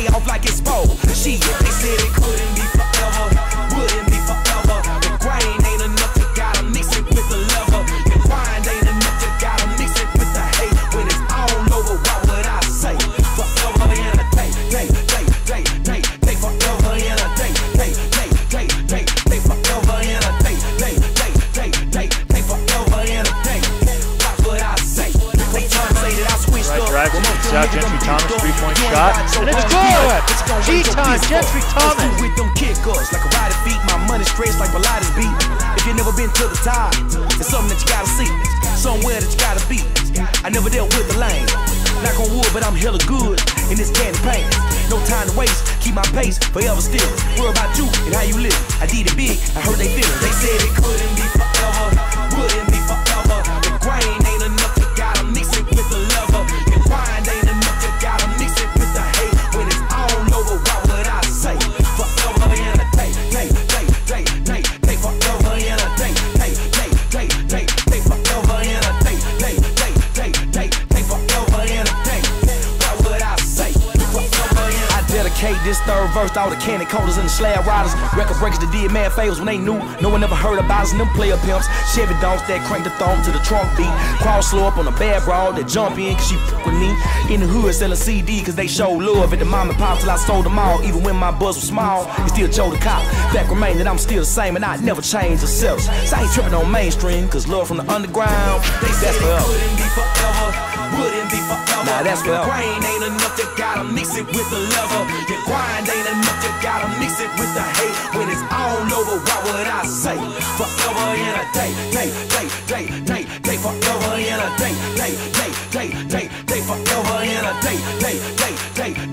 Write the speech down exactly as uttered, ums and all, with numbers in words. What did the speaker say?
pay off like it's spoiled. Shit, they said it couldn't be forever, wouldn't be forever. The grain ain't enough, you gotta mix it with the lover. The grind ain't enough, you gotta mix it with the hate. When it's all over, what would I say? Forever in a day, day, day, day, day, day, forever in a day, day, day, day, day, day, forever in a day, day, day, day, day, day, forever in a day. What would I say? They try to say that I switched up. Right drive to the out, Gentry Thomas, three-point shot, and it's good! G-time, Gentry Thomas! With them kickers, like a rider feet, my money stretched like Pilates beat. If you never been to the top, it's something that you gotta see, somewhere that you gotta be. I never dealt with the lane, knock on wood, but I'm hella good in this candy paint. No time to waste, keep my pace, forever still. Worry about you and how you live. I did it big, I heard they feelings. They said it couldn't be forever, wouldn't be forever. The grain ain't enough, you gotta mix it with the lover. The grind ain't enough, you gotta mix it with the hate. When it's all over, what would I say? Forever in a day, day, day, day, day, day, forever in a day, day, day, day, day, day, forever in a day, day, day, day, day, day, forever in a day. What would I say? Forever in a day. I dedicate this third verse to all the candy coaters and the slab riders, record breakers that did mad favors when they knew no one ever heard about us. And them player pimps, Chevy donks that crank the thumb to the trunk beat, crawl slow up on a bad broad that jump in cause she f with me. In the hood selling C D cause they show love at the mom and pop till I sold them all. Even when my buzz was small, it still chose the cop. Fact remain that I'm still the same and I never change the selves. So I ain't tripping on mainstream cause love from the underground, they that's forever. Couldn't be forever, wouldn't be forever. Nah, that's forever. Your grain ain't enough, you gotta mix it with the lover. Your grind ain't enough, you gotta mix it with the hate. When it's all over, what would I say? Forever in a day, day, day, day, day, day, forever in a day, day, day, day, day, day, forever in a day, day, day, day,